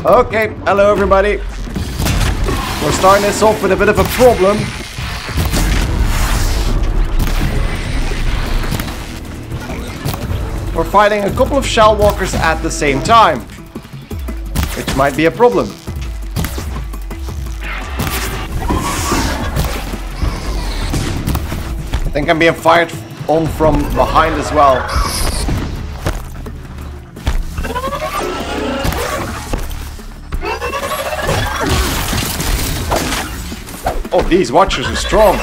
Okay, hello everybody. We're starting this off with a bit of a problem. We're fighting a couple of shell walkers at the same time, which might be a problem. I think I'm being fired on from behind as well. Oh, these watchers are strong.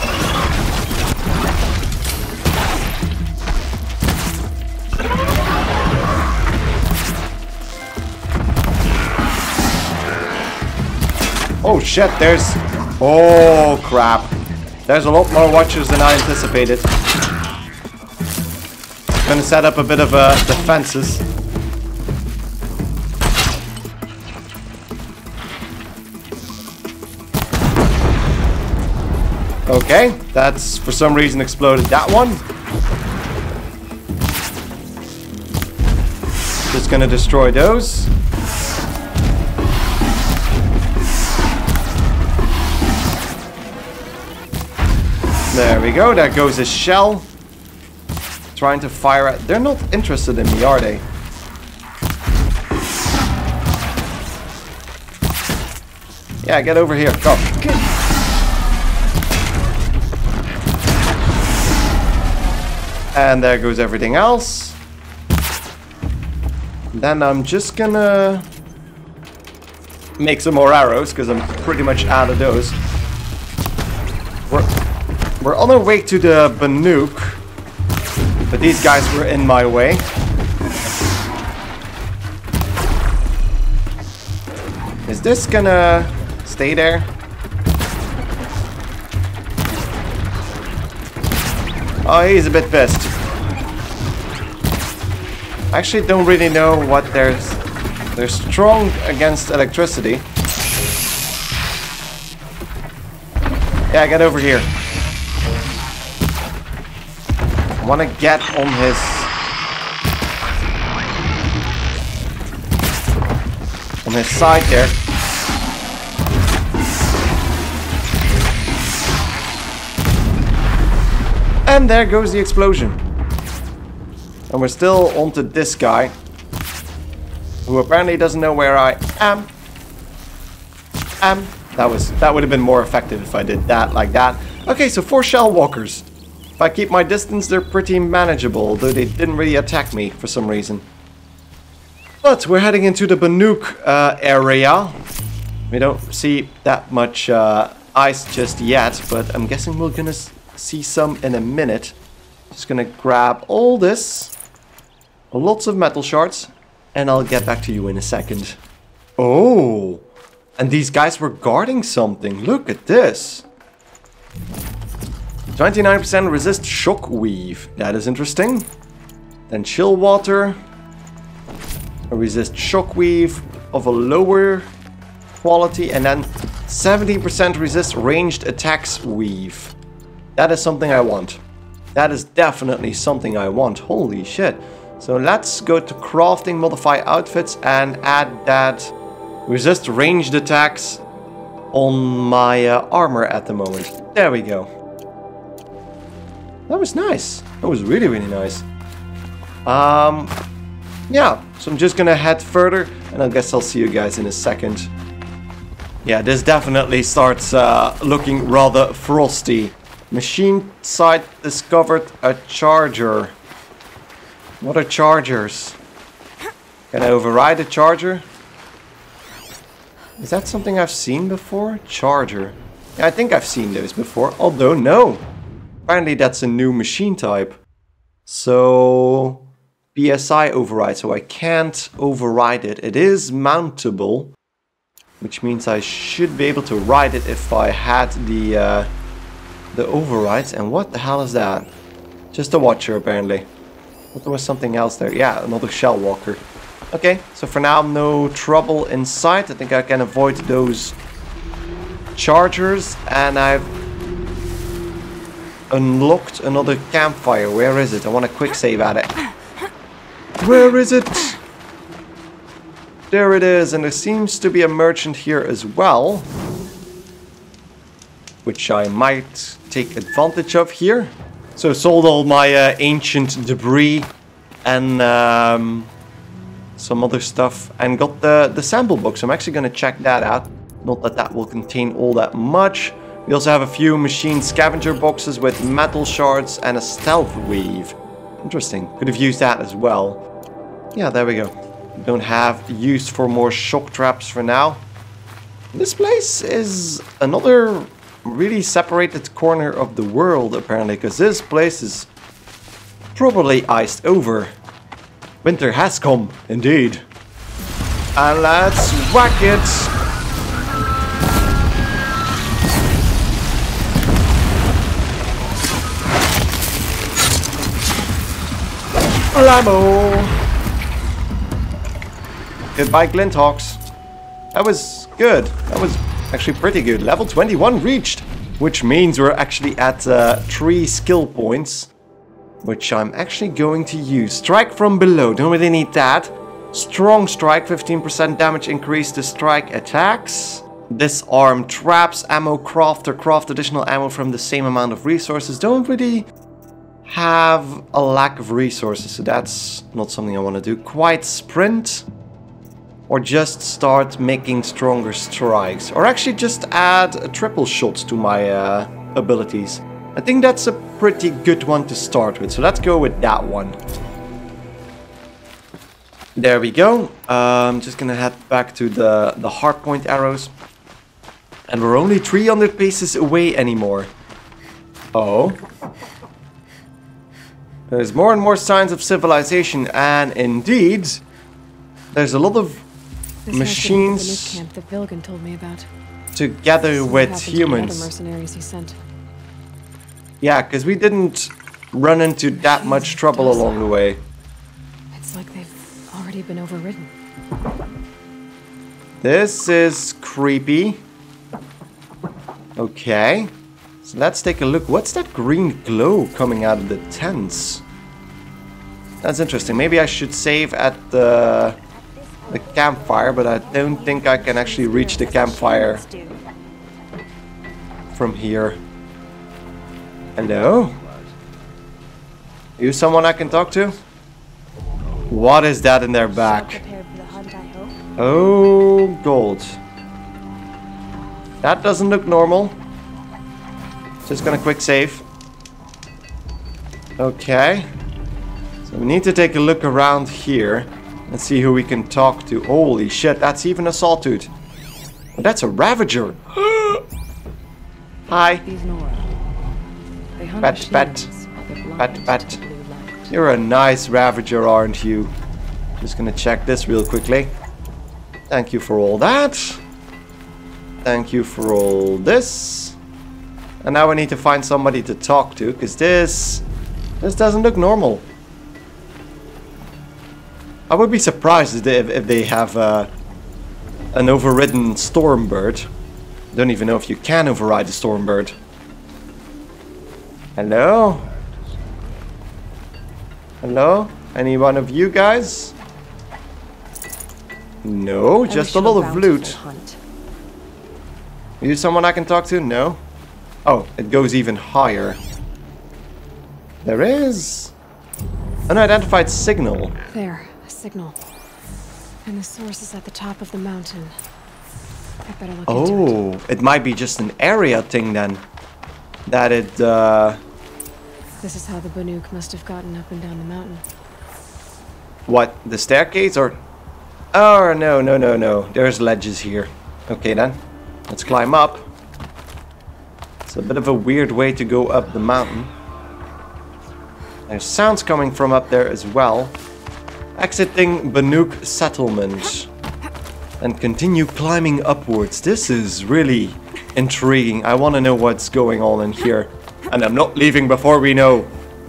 Oh shit, there's... Oh crap. There's a lot more watchers than I anticipated. Gonna set up a bit of defenses. Okay, that's for some reason exploded that one. Just gonna destroy those. There we go, there goes his shell. Trying to fire at... They're not interested in me, are they? Yeah, get over here, go. And there goes everything else. Then I'm just gonna make some more arrows, because I'm pretty much out of those. We're on our way to the Banuk, but these guys were in my way. Is this gonna stay there? Oh, he's a bit pissed. I actually don't really know what there's... They're strong against electricity. Yeah, get over here. I want to get on his... on his side there. And there goes the explosion. And we're still onto this guy, who apparently doesn't know where I am. That would have been more effective if I did that like that. Okay, so 4 shell walkers. If I keep my distance, they're pretty manageable, although they didn't really attack me for some reason. But we're heading into the Banuk area. We don't see that much ice just yet, but I'm guessing we're gonna see some in a minute. Just gonna grab all this. Lots of metal shards. And I'll get back to you in a second. Oh! And these guys were guarding something. Look at this. 29% resist shockweave. That is interesting. Then chill water. Resist shockweave of a lower quality. And then 70% resist ranged attacks weave. That is something I want. That is definitely something I want. Holy shit. So let's go to crafting, modify outfits, and add that resist ranged attacks on my armor at the moment. There we go. That was nice. That was really, really nice. Yeah, so I'm just gonna head further, and I guess I'll see you guys in a second. Yeah, this definitely starts looking rather frosty. Machine site discovered a charger. What are chargers? Can I override a charger? Is that something I've seen before? Charger. Yeah, I think I've seen those before, although no. Apparently that's a new machine type. So... PSI override, so I can't override it. It is mountable, which means I should be able to ride it if I had the overrides. And what the hell is that? Just a watcher, apparently. But there was something else there. Yeah, another shell walker. Okay, so for now, no trouble in sight. I think I can avoid those chargers. And I've unlocked another campfire. Where is it? I want a quick save at it. Where is it? There it is, and there seems to be a merchant here as well, which I might take advantage of here. So sold all my ancient debris and some other stuff, and got the sample box. I'm actually going to check that out. Not that that will contain all that much. We also have a few machine scavenger boxes with metal shards and a stealth weave. Interesting. Could have used that as well. Yeah, there we go. Don't have use for more shock traps for now. This place is another really separated corner of the world, apparently, because this place is probably iced over. Winter has come, indeed. And let's whack it! Lamo! Goodbye, Glinthawks. That was good. That was actually pretty good. Level 21 reached, which means we're actually at 3 skill points, which I'm actually going to use. Strike from below. Don't really need that. Strong strike, 15% damage increase to strike attacks. Disarm traps, ammo crafter, craft additional ammo from the same amount of resources. Don't really have a lack of resources, so that's not something I want to do. Quiet sprint, or just start making stronger strikes, or actually just add a triple shot to my abilities. I think that's a pretty good one to start with, so let's go with that one. There we go. I'm just gonna head back to the hardpoint arrows, and we're only 300 paces away anymore. Oh. There's more and more signs of civilization, and indeed, there's a lot of machines camp that Vilgan told me about. Together with humans. The mercenaries he sent. Yeah, because we didn't run into that much trouble along the way. It's like they've already been overridden. This is creepy. Okay. So let's take a look. What's that green glow coming out of the tents? That's interesting. Maybe I should save at the campfire, but I don't think I can actually reach the campfire from here. Hello? Are you someone I can talk to? What is that in their back? Oh, gold. That doesn't look normal. Just gonna quick save. Okay. So we need to take a look around here and see who we can talk to. Holy shit, that's even a sawtooth. Oh, that's a Ravager. Hi. Pet, pet. Pet, pet. You're a nice Ravager, aren't you? Just gonna check this real quickly. Thank you for all that. Thank you for all this. And now we need to find somebody to talk to, because this doesn't look normal. I would be surprised if they have an overridden Stormbird. Don't even know if you can override a Stormbird. Hello? Hello? Any one of you guys? No, just a lot of loot. Are you someone I can talk to? No? Oh, it goes even higher. There is an unidentified signal. There, a signal. And the source is at the top of the mountain. I better look into it. Oh, it might be just an area thing then. That it, This is how the Banuk must have gotten up and down the mountain. What, the staircase or... Oh, no, no, no, no. There's ledges here. Okay then, let's climb up. It's a bit of a weird way to go up the mountain. There's sounds coming from up there as well. Exiting Banuk settlement. And continue climbing upwards. This is really intriguing. I want to know what's going on in here. And I'm not leaving before we know.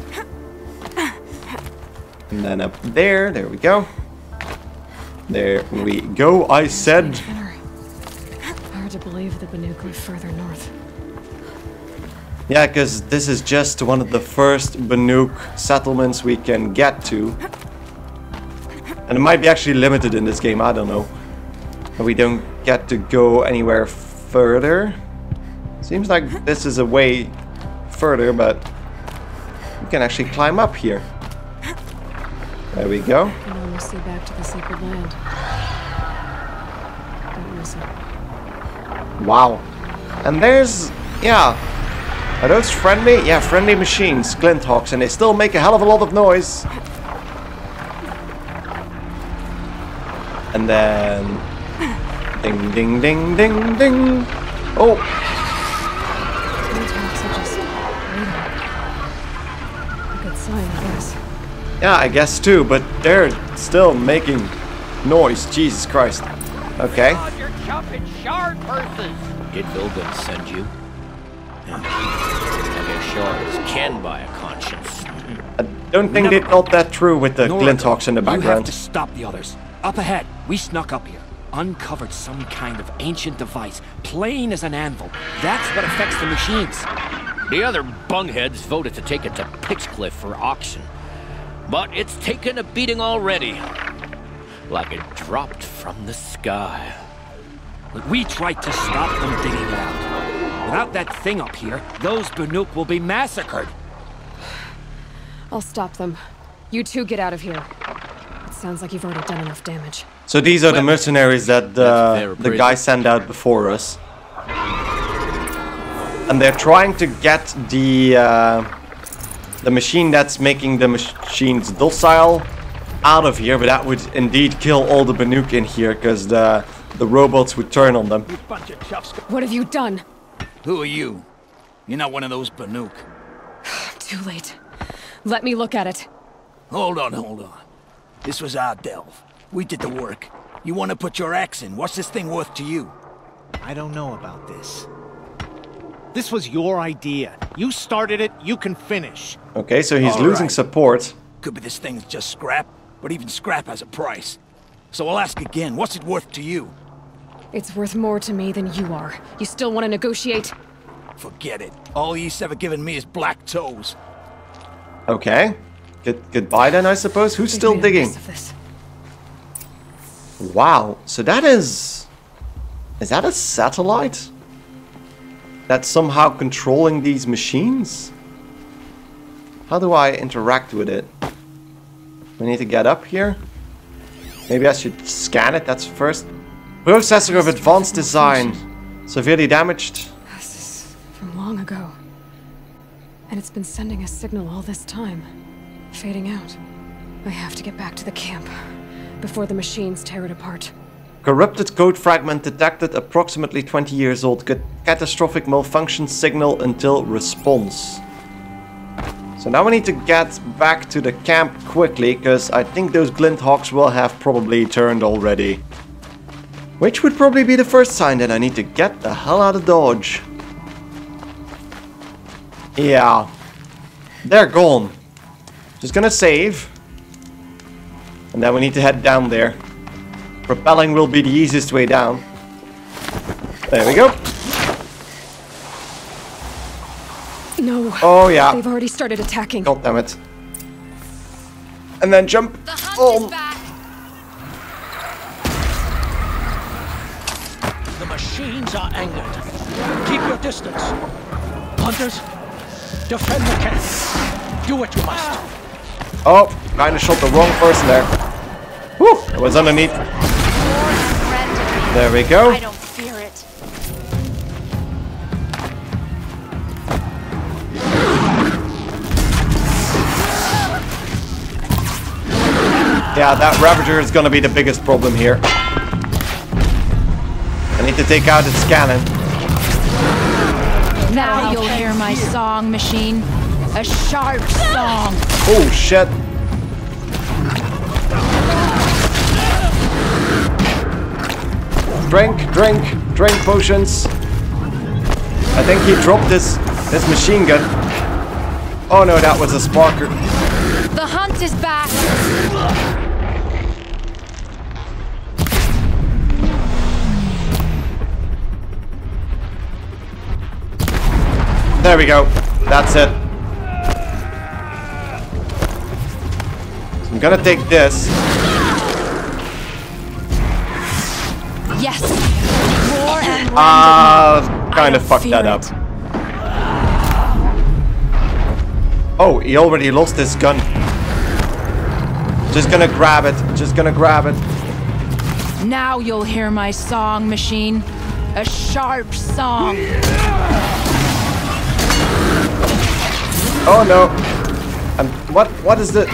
And then up there, there we go. There we go, I said. Hard to believe the Banuk live further north. Yeah, because this is just one of the first Banuk settlements we can get to. And it might be actually limited in this game, I don't know. And we don't get to go anywhere further. Seems like this is a way further, but we can actually climb up here. There we go. I can almost see back to the sacred land. Don't miss it. Wow. And there's, yeah. Are those friendly? Yeah, friendly machines, Glinthawks, and they still make a hell of a lot of noise. And then... Ding, ding, ding, ding, ding. Oh. Glinthawks are just waiting. A good sign, I guess. Yeah, I guess too, but they're still making noise. Jesus Christ. Okay. Oh, you're chopping shard purses. It will then send you. I guess shards can buy a conscience. I don't think they thought that through with the Glinthawks in the You have background. to stop the others. Up ahead, we snuck up here, uncovered some kind of ancient device, plain as an anvil. That's what affects the machines. The other bungheads voted to take it to Pixcliff for auction. But it's taken a beating already. Like it dropped from the sky. But we tried to stop them digging it out. Without that thing up here, those Banuk will be massacred. I'll stop them. You two get out of here. It sounds like you've already done enough damage. So these are the mercenaries that the guy sent out before us. And they're trying to get the machine that's making the machines docile out of here, but that would indeed kill all the Banuk in here, because the robots would turn on them. You bunch of chuffs. What have you done? Who are you? You're not one of those Banuk. Too late. Let me look at it. Hold on. This was our delve. We did the work. You want to put your axe in? What's this thing worth to you? I don't know about this. This was your idea. You started it, you can finish. Okay, so he's All losing right. support. Could be this thing's just scrap, but even scrap has a price. So I'll ask again, what's it worth to you? It's worth more to me than you are. You still want to negotiate? Forget it. All East's ever given me is black toes. Okay. Goodbye then, I suppose. Who's They've still made a digging? mess of this. Wow. So that is... Is that a satellite? That's somehow controlling these machines? How do I interact with it? We need to get up here? Maybe I should scan it, that's first. Processor of advanced design. Severely damaged. This is from long ago. And it's been sending a signal all this time. Fading out. I have to get back to the camp before the machines tear it apart. Corrupted code fragment detected, approximately 20 years old. Catastrophic malfunction signal until response. So now we need to get back to the camp quickly, because I think those Glinthawks will have probably turned already. Which would probably be the first sign that I need to get the hell out of Dodge. Yeah. They're gone. Just gonna save. And then we need to head down there. Propelling will be the easiest way down. There we go. No. Oh yeah. They've already started attacking. God damn it. And then jump. The hunt Oh. is back. The machines are angered. Keep your distance. Hunters, defend the camp. Do what you must. Oh, kinda shot the wrong person there. Whew, it was underneath. There we go. I don't fear it. Yeah, that Ravager is gonna be the biggest problem here. I need to take out its cannon. Now you'll hear my song, machine. A sharp song. Oh shit. Drink potions. I think he dropped this machine gun. Oh no, that was a sparker. The hunt is back. There we go. That's it. So I'm gonna take this. Yes. Roar and run. Kind of fucked that up. Oh, he already lost his gun. Just gonna grab it. Just gonna grab it. Now you'll hear my song, machine. A sharp song. Oh no. And what is the...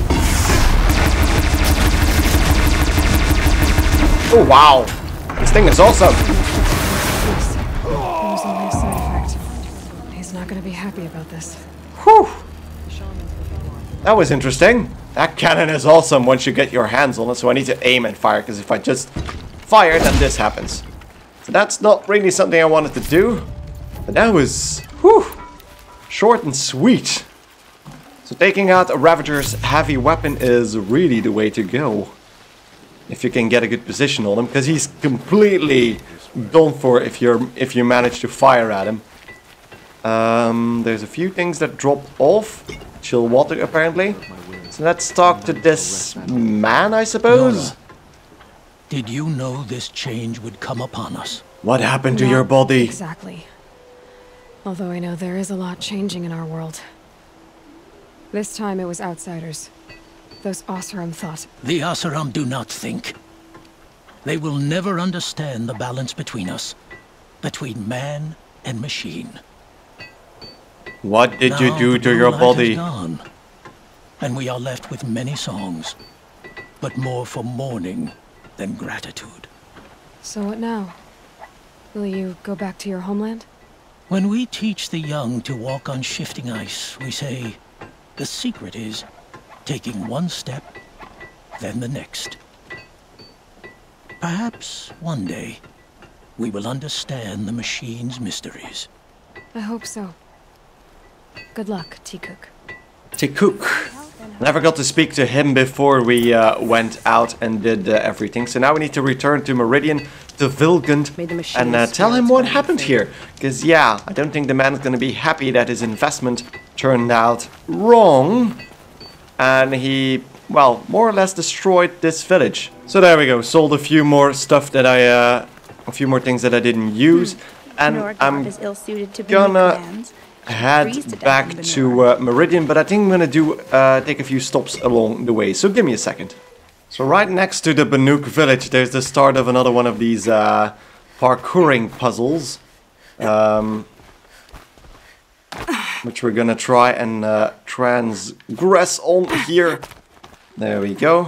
Oh wow. This thing is awesome. There was only a side effect. He's not gonna be happy about this. Whew. That was interesting. That cannon is awesome once you get your hands on it, so I need to aim and fire, because if I just fire, then this happens. So that's not really something I wanted to do. But that was, whew, short and sweet. So taking out a Ravager's heavy weapon is really the way to go. If you can get a good position on him, because he's completely done for if you manage to fire at him. There's a few things that drop off. Chill water, apparently. So let's talk to this man, I suppose. Nora, did you know this change would come upon us? What happened to Not your body? Exactly. Although I know there is a lot changing in our world. This time it was outsiders. Those Oseram thought. The Oseram do not think. They will never understand the balance between us. Between man and machine. What did you Now do the to blue your light body? is gone, and we are left with many songs, but more for mourning than gratitude. So what now? Will you go back to your homeland? When we teach the young to walk on shifting ice, we say, the secret is taking one step, then the next. Perhaps one day, we will understand the machine's mysteries. I hope so. Good luck, T-Cook. Tikuk. Never got to speak to him before we went out and did everything. So now we need to return to Meridian, to Vilgund, and tell him what happened here. Because yeah, I don't think the man is going to be happy that his investment turned out wrong. And he, well, more or less destroyed this village. So there we go. Sold a few more stuff that a few more things that I didn't use. And I'm gonna head back to Meridian, but I think I'm gonna do take a few stops along the way. So give me a second. So right next to the Banuk village, there's the start of another one of these parkouring puzzles, which we're gonna try and transgress on here. There we go.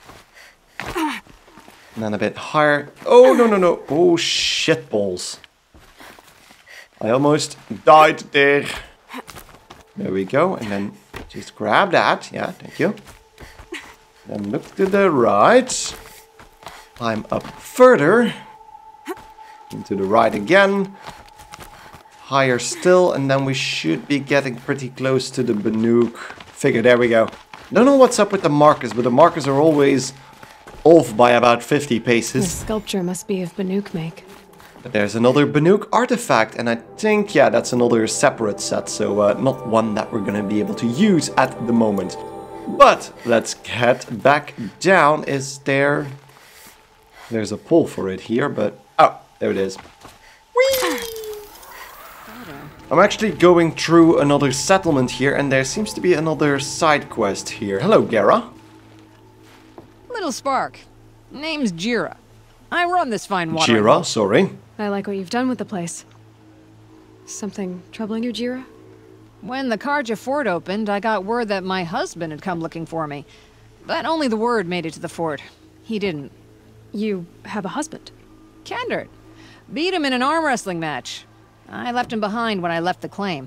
And then a bit higher. Oh no no no! Oh shit balls! I almost died there. There we go, and then just grab that. Yeah, thank you. Then look to the right. Climb up further. Into the right again. Higher still, and then we should be getting pretty close to the Banuk figure. There we go. Don't know what's up with the markers, but the markers are always off by about 50 The paces. sculpture must be of Banuk make. But there's another Banuk artifact, and I think, yeah, that's another separate set, so not one that we're gonna be able to use at the moment. But let's head back down. Is there... There's a pull for it here, but... Oh, there it is. Whee! I'm actually going through another settlement here, and there seems to be another side quest here. Hello, Gara. Little Spark. Name's Jira. I run this fine water. Jira, sorry. I like what you've done with the place. Something troubling you, Jira? When the Karja fort opened, I got word that my husband had come looking for me. But only the word made it to the fort. He didn't. You have a husband? Kendard. Beat him in an arm wrestling match. I left him behind when I left the claim.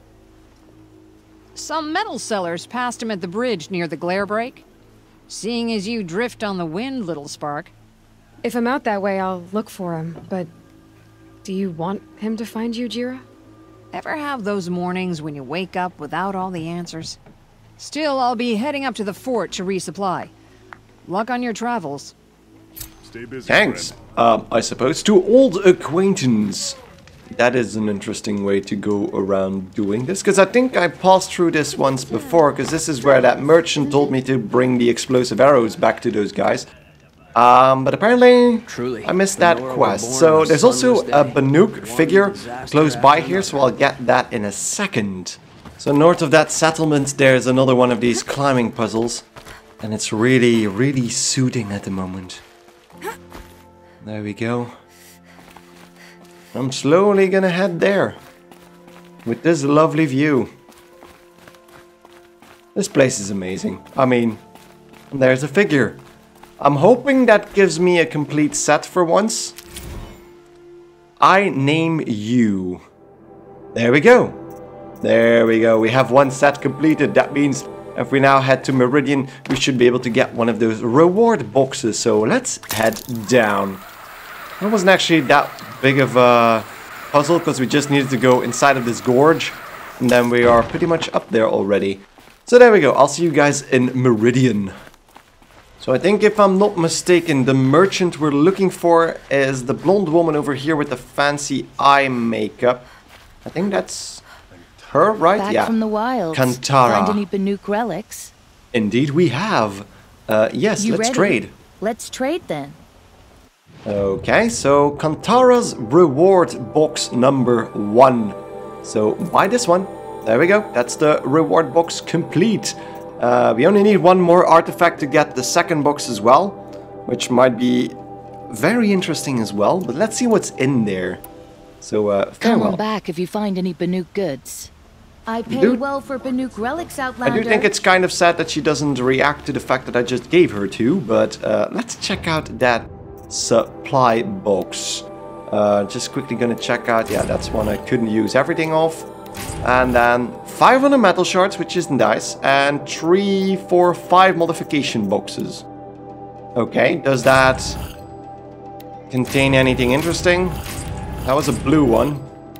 Some metal sellers passed him at the bridge near the glare break. Seeing as you drift on the wind, Little Spark. If I'm out that way, I'll look for him, but... Do you want him to find you, Jira? Ever have those mornings when you wake up without all the answers? Still, I'll be heading up to the fort to resupply. Luck on your travels. Stay busy, Thanks. friend. I suppose to old acquaintance. That is an interesting way to go around doing this, because I think I passed through this once before, because this is where that merchant told me to bring the explosive arrows back to those guys. But apparently Truly, I missed the that Nora were quest. born So on a there's also sunless a day. Banuk One figure disaster close by after here, so another. I'll get that in a second. So north of that settlement there's another one of these climbing puzzles. And it's really, really soothing at the moment. There we go. I'm slowly gonna head there. With this lovely view. This place is amazing. I mean, there's a figure. I'm hoping that gives me a complete set for once. I name you. There we go. There we go. We have one set completed. That means if we now head to Meridian, we should be able to get one of those reward boxes. So let's head down. It wasn't actually that big of a puzzle because we just needed to go inside of this gorge. And then we are pretty much up there already. So there we go. I'll see you guys in Meridian. So I think if I'm not mistaken, the merchant we're looking for is the blonde woman over here with the fancy eye makeup. I think that's her, right? Back Yeah. from the wilds. Kantara. Find any Banuk relics? Indeed we have. Yes, You let's ready? trade. Let's trade then. Okay, so Kantara's reward box number 1. So buy this one. There we go. That's the reward box complete. We only need one more artifact to get the second box as well, which might be very interesting as well. But let's see what's in there. So Come farewell. on back if you find any Banuk goods. I pay Dude. well for Banuk relics, I Outlander. do think it's kind of sad that she doesn't react to the fact that I just gave her to, but let's check out that supply box. Just quickly gonna check out, yeah, that's one I couldn't use everything off. And then 500 metal shards, which is nice, and 3, 4, 5 modification boxes. Okay, does that contain anything interesting? That was a blue one.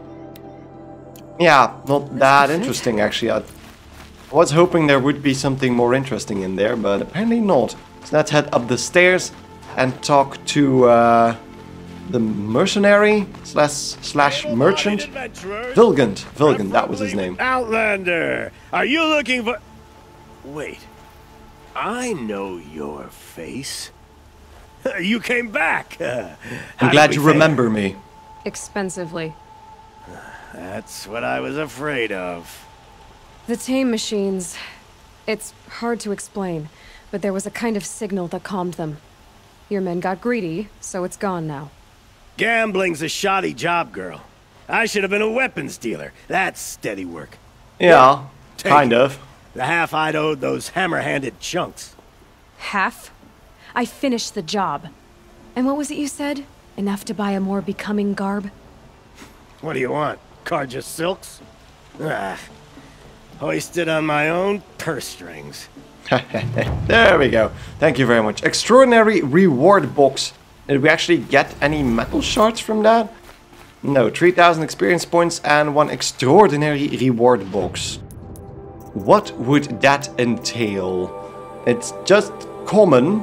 Yeah, not that interesting actually. I was hoping there would be something more interesting in there, but apparently not. So let's head up the stairs and talk to the mercenary slash merchant. Vilgant, that was his name. Outlander, are you looking for... Wait, I know your face. You came back. I'm glad you remember me. Expensively. That's what I was afraid of. The tame machines. It's hard to explain, but there was a kind of signal that calmed them. Your men got greedy, so it's gone now. Gambling's a shoddy job, girl. I should have been a weapons dealer. That's steady work. Yeah, Take kind it. of. The half I'd owed those hammer-handed chunks. Half? I finished the job. And what was it you said? Enough to buy a more becoming garb? What do you want? Carja silks? Ah, hoisted on my own purse strings. There we go. Thank you very much. Extraordinary reward box. Did we actually get any metal shards from that? No, 3000 experience points and one extraordinary reward box. What would that entail? It's just common.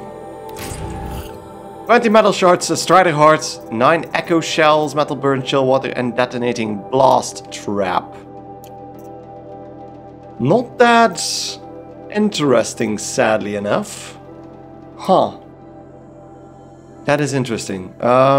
20 metal shards, a strider heart, 9 echo shells, metal burn, chill water, and detonating blast trap. Not that interesting, sadly enough. Huh. That is interesting.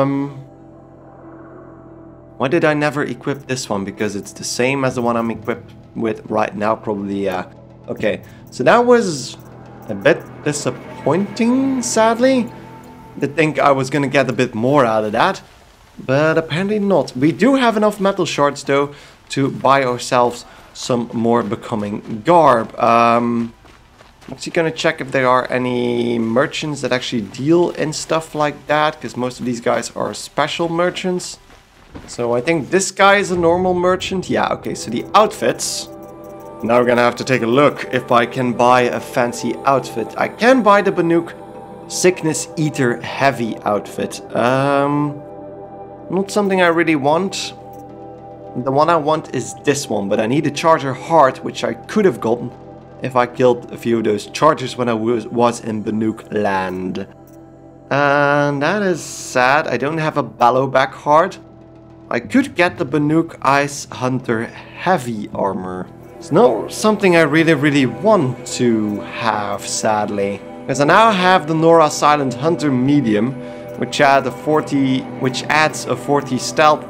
Why did I never equip this one? Because it's the same as the one I'm equipped with right now, probably, yeah. Okay, so that was a bit disappointing, sadly. I think I was gonna get a bit more out of that, but apparently not. We do have enough metal shards, though, to buy ourselves some more becoming garb. I'm actually gonna check if there are any merchants that actually deal in stuff like that, because most of these guys are special merchants. So I think this guy is a normal merchant. Yeah, okay, so the outfits. Now we're gonna have to take a look if I can buy a fancy outfit. I can buy the Banuk Sickness Eater Heavy outfit. Not something I really want. The one I want is this one, but I need a Charger Heart, which I could have gotten if I killed a few of those chargers when I was in Banuk land. And that is sad. I don't have a Ballowback Heart. I could get the Banuk Ice Hunter Heavy Armor. It's not something I really want to have, sadly. Because I now have the Nora Silent Hunter medium, which adds a 40 stealth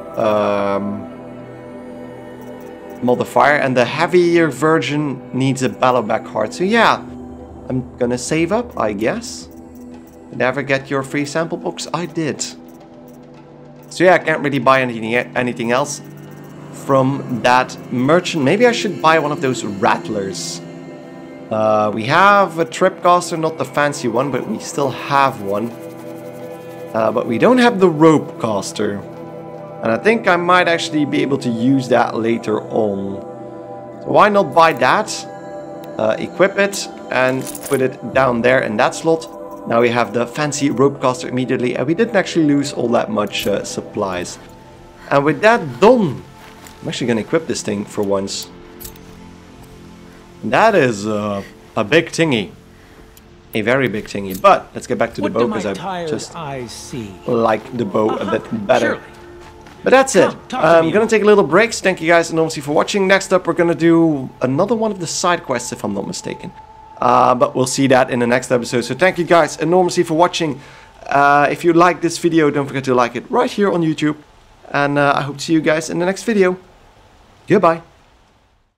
modifier, and the heavier version needs a battleback heart. So yeah, I'm gonna save up, I guess. Never get your free sample box? I did. So yeah, I can't really buy anything else from that merchant. Maybe I should buy one of those rattlers. We have a tripcaster, not the fancy one, but we still have one. But we don't have the rope caster. And I think I might actually be able to use that later on. So why not buy that? Equip it and put it down there in that slot. Now we have the fancy rope caster immediately, and we didn't actually lose all that much supplies. And with that done, I'm actually going to equip this thing for once. And that is a big thingy. A very big thingy. But let's get back to the bow, because I just like the bow a bit better. But that's it. I'm going to take a little break. So thank you guys enormously for watching. Next up, we're going to do another one of the side quests, if I'm not mistaken. But we'll see that in the next episode. So thank you guys enormously for watching. If you like this video, don't forget to like it right here on YouTube. And I hope to see you guys in the next video. Goodbye.